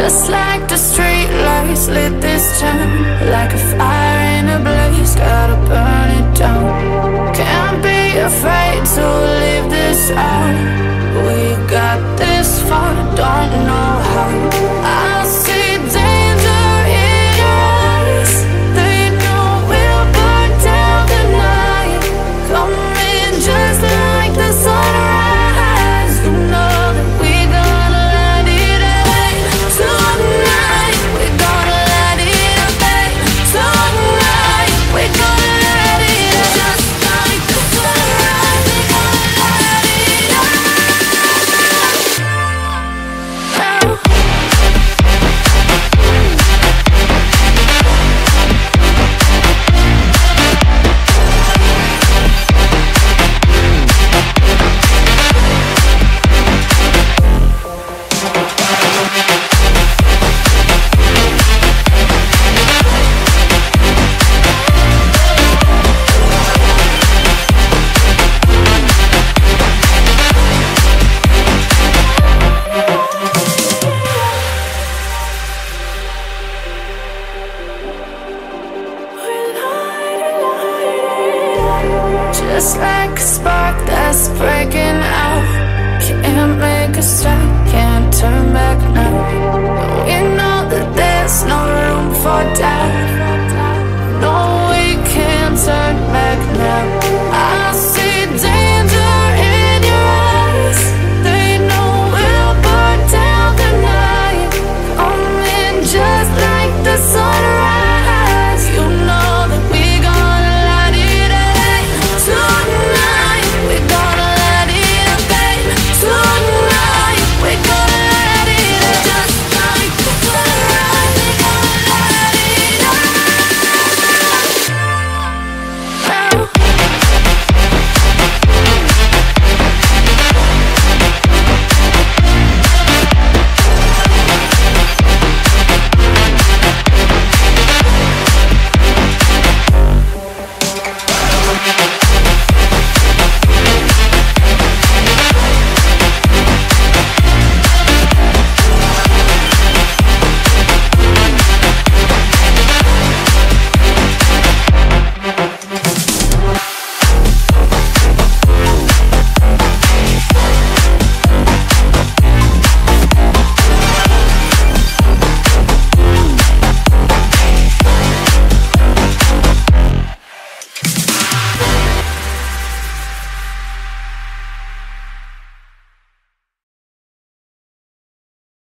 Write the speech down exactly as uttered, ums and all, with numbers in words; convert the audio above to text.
Just like the street lights lit this town, like a fire in a blaze, gotta burn it down. Can't be afraid to leave this out. We got this far, don't know how. I see danger in your eyes. They know we'll burn down the night. Coming just like the sunrise. You know that we gonna let it rain. Tonight we gonna let it rain. Tonight we gonna let it rain. Just like the sunrise, we gonna let it rain. Just like a spark that's breaking out. Can't make a stop, can't turn back now. We know that there's no room for doubt.